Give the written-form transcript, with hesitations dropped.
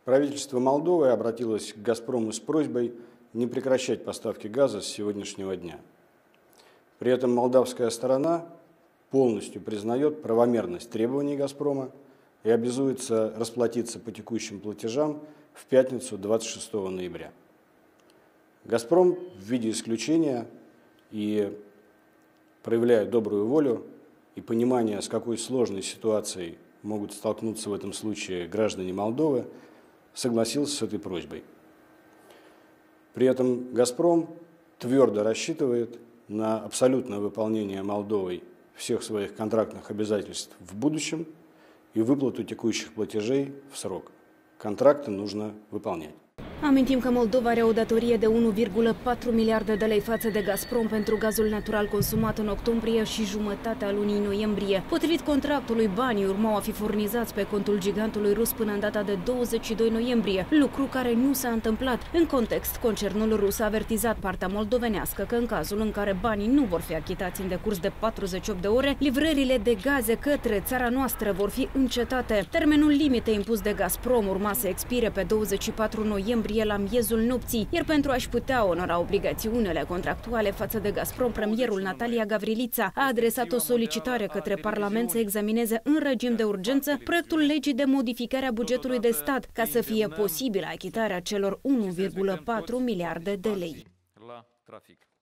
Правительство Молдовы обратилось к «Газпрому» с просьбой не прекращать поставки газа с сегодняшнего дня. При этом молдавская сторона полностью признает правомерность требований «Газпрома» и обязуется расплатиться по текущим платежам в пятницу 26 ноября. «Газпром» в виде исключения и проявляя добрую волю и понимание, с какой сложной ситуацией могут столкнуться в этом случае граждане Молдовы, согласился с этой просьбой. При этом «Газпром» твердо рассчитывает на абсолютное выполнение Молдовой всех своих контрактных обязательств в будущем и выплату текущих платежей в срок. Контракты нужно выполнять. Amintim că Moldova are o datorie de 1,4 miliarde de lei față de Gazprom pentru gazul natural consumat în octombrie și jumătatea lunii noiembrie. Potrivit contractului, banii urmau a fi furnizați pe contul gigantului rus până în data de 22 noiembrie, lucru care nu s-a întâmplat. În context, concernul rus a avertizat partea moldovenească că în cazul în care banii nu vor fi achitați în decurs de 48 de ore, livrările de gaze către țara noastră vor fi încetate. Termenul limite impus de Gazprom urma să expire pe 24 noiembrie la miezul nopții, iar pentru a-și putea onora obligațiunile contractuale față de Gazprom, premierul Natalia Gavrilița a adresat o solicitare către Parlament să examineze în regim de urgență proiectul legii de modificare a bugetului de stat, ca să fie posibilă achitarea celor 1,4 miliarde de lei.